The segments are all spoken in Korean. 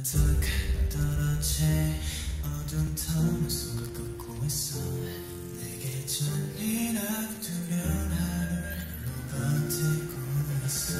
뚝 떨어진 어두운 틈을 속을 걷고 있어. 내게 잔인하고 두려운 하루를 버티고 있어.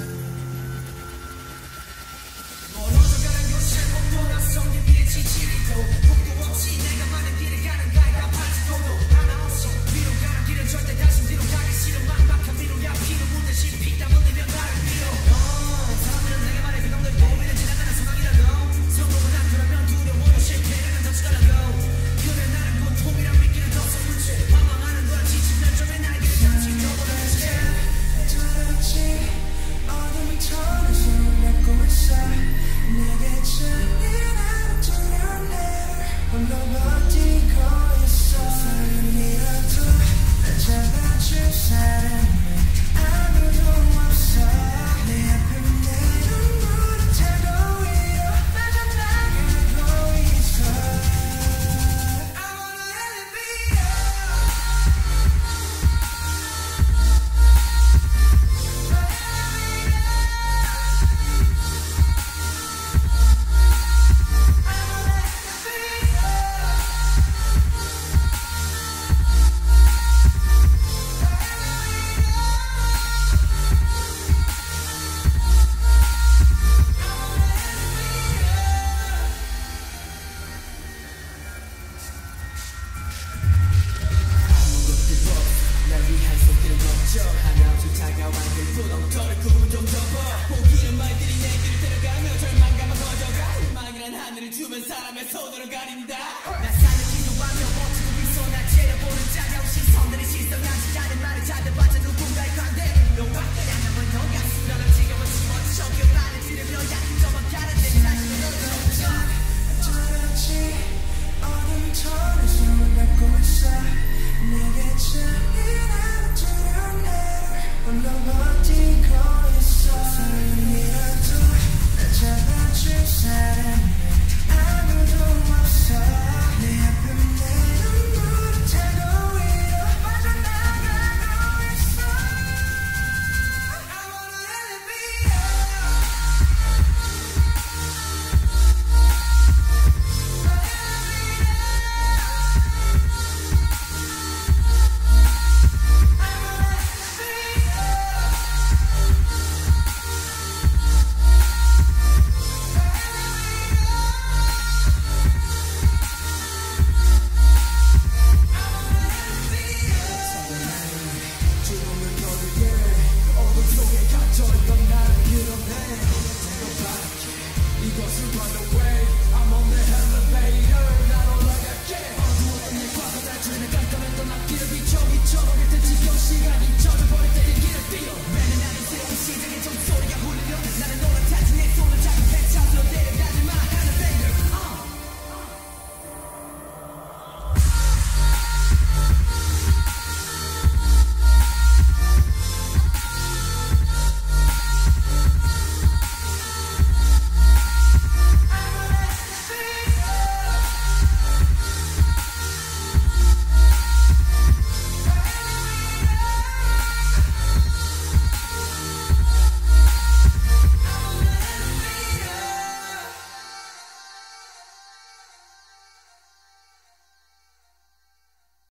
멀어져가는 곳에 목도 낯선 길의 지지리도 목도 없이 내가 많은 길을 가는 가이가 팔지도도 하나 없이 위로 가는 길은 절대 다시 뒤로 가기 싫은 막막한 위로야. 피는 묻듯이 피땀 흘리며 나를 밀어. 사람들은 내게 말해 그 정도의 고민은 지나가는 소망이라고. 성공은 안 그러면 두려워요. 실패는 더 치달라고. 그래 나는 고통이란 미끼를 더 쏘는 채 방황하는 거야. 지친 열정에 날개를 다시 펴보려 했지. 도대체 어둠이 터는 손을 갖고 있어. 내게 잔인한 두려운 내를 홀로 버티고 있어. 설렘이라도 날 잡아줄 사람은 아무도 없어. 내 앞에 내린 물을 타고 위로 빠져나가고 있어. I wanna elevate 사람의 손으로 가린다. 나 사는 기도하며 버티고 있어. 날 째려보는 짜려운 시선들이 시선하지 않은 말을 잘 들어봐.